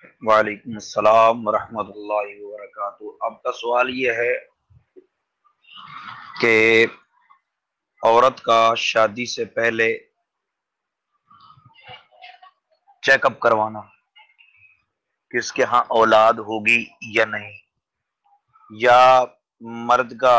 وعلیکم السلام ورحمۃ اللہ وبرکاتہ۔ اب کا سوال یہ ہے کہ عورت کا شادی سے پہلے چیک اپ کروانا کہ اس کے ہاں اولاد ہوگی یا نہیں، یا مرد کا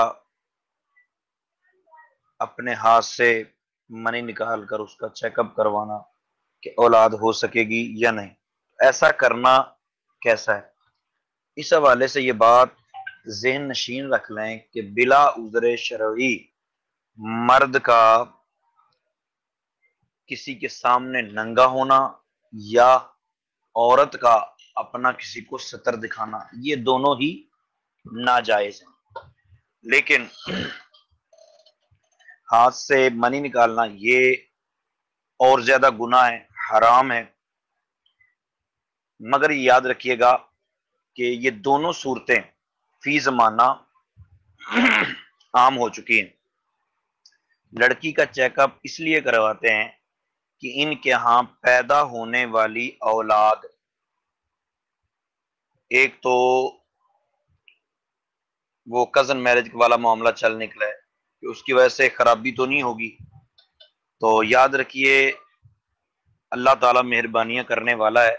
اپنے ہاتھ سے منی نکال کر اس کا چیک اپ کروانا کہ اولاد ہو سکے گی یا نہیں، ایسا کرنا کیسا ہے؟ اس حوالے سے یہ بات ذہن نشین رکھ لیں کہ بلا عذر شرعی مرد کا کسی کے سامنے ننگا ہونا یا عورت کا اپنا کسی کو ستر دکھانا، یہ دونوں ہی ناجائز ہیں، لیکن ہاتھ سے منی نکالنا یہ اور زیادہ گناہ ہے، حرام ہے۔ مگر یہ یاد رکھیے گا کہ یہ دونوں صورتیں فی زمانہ عام ہو چکی ہیں۔ لڑکی کا چیک اپ اس لیے کرواتے ہیں کہ ان کے ہاں پیدا ہونے والی اولاد، ایک تو وہ کزن میرج والا معاملہ چل نکلا ہے کہ اس کی وجہ سے خرابی تو نہیں ہوگی، تو یاد رکھیے اللہ تعالیٰ مہربانیاں کرنے والا ہے۔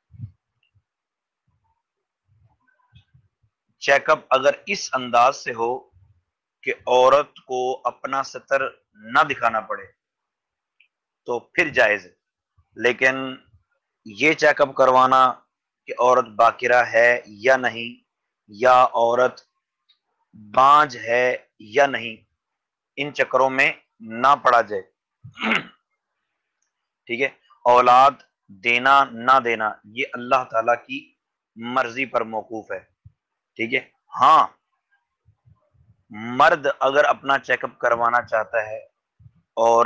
چیک اپ اگر اس انداز سے ہو کہ عورت کو اپنا ستر نہ دکھانا پڑے تو پھر جائز ہے، لیکن یہ چیک اپ کروانا کہ عورت باکرہ ہے یا نہیں، یا عورت بانجھ ہے یا نہیں، ان چکروں میں نہ پڑا جائے۔ ٹھیک ہے، اولاد دینا نہ دینا یہ اللہ تعالی کی مرضی پر موقوف ہے۔ ٹھیک ہے، ہاں مرد اگر اپنا چیک اپ کروانا چاہتا ہے، اور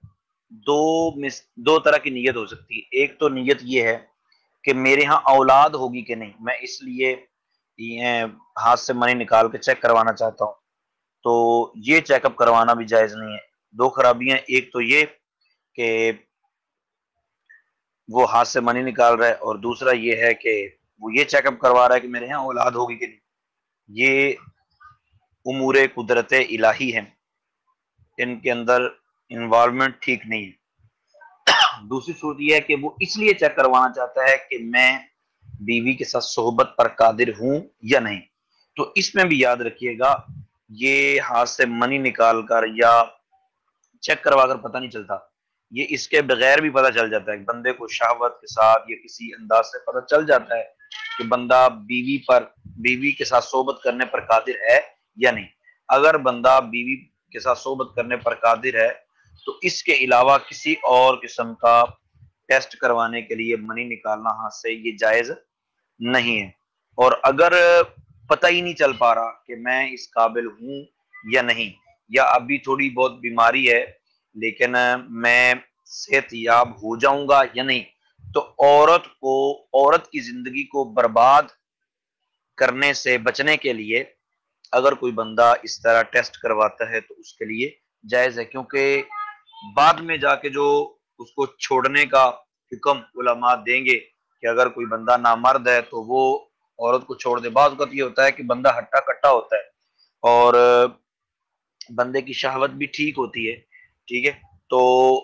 دو طرح کی نیت ہو سکتی ہے۔ ایک تو نیت یہ ہے کہ میرے ہاں اولاد ہوگی کہ نہیں، میں اس لیے یہ ہاتھ سے منی نکال کے چیک کروانا چاہتا ہوں، تو یہ چیک اپ کروانا بھی جائز نہیں ہے۔ دو خرابیاں، ایک تو یہ کہ وہ ہاتھ سے منی نکال رہا ہے، اور دوسرا یہ ہے کہ وہ یہ چیک اپ کروا رہا ہے کہ میرے یہاں اولاد ہوگی کہ نہیں۔ یہ امور قدرت الہی ہیں، ان کے اندر انوالومنٹ ٹھیک نہیں ہے۔ دوسری صورت یہ ہے کہ وہ اس لیے چیک کروانا چاہتا ہے کہ میں بیوی کے ساتھ صحبت پر قادر ہوں یا نہیں، تو اس میں بھی یاد رکھیے گا یہ ہاتھ سے منی نکال کر یا چیک کروا کر پتہ نہیں چلتا، یہ اس کے بغیر بھی پتہ چل جاتا ہے۔ بندے کو شہوت کے ساتھ یا کسی انداز سے پتہ چل جاتا ہے کہ بندہ بیوی کے ساتھ صحبت کرنے پر قادر ہے یا نہیں۔ اگر بندہ بیوی کے ساتھ صحبت کرنے پر قادر ہے تو اس کے علاوہ کسی اور قسم کا ٹیسٹ کروانے کے لیے منی نکالنا ہاتھ سے یہ جائز نہیں ہے۔ اور اگر پتہ ہی نہیں چل پا رہا کہ میں اس قابل ہوں یا نہیں، یا ابھی تھوڑی بہت بیماری ہے لیکن میں صحت یاب ہو جاؤں گا یا نہیں، تو عورت کی زندگی کو برباد کرنے سے بچنے کے لیے اگر کوئی بندہ اس طرح ٹیسٹ کرواتا ہے تو اس کے لیے جائز ہے، کیونکہ بعد میں جا کے جو اس کو چھوڑنے کا حکم علماء دیں گے کہ اگر کوئی بندہ نامرد ہے تو وہ عورت کو چھوڑ دے۔ بعض اوقات یہ ہوتا ہے کہ بندہ ہٹا کٹا ہوتا ہے اور بندے کی شہوت بھی ٹھیک ہوتی ہے، ٹھیک ہے، تو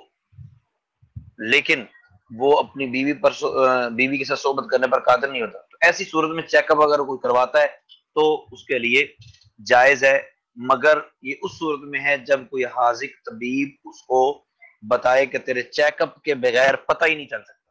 لیکن وہ اپنی بیوی کے ساتھ صحبت کرنے پر قادر نہیں ہوتا، تو ایسی صورت میں چیک اپ اگر کوئی کرواتا ہے تو اس کے لیے جائز ہے، مگر یہ اس صورت میں ہے جب کوئی حاذق طبیب اس کو بتائے کہ تیرے چیک اپ کے بغیر پتہ ہی نہیں چل سکتا۔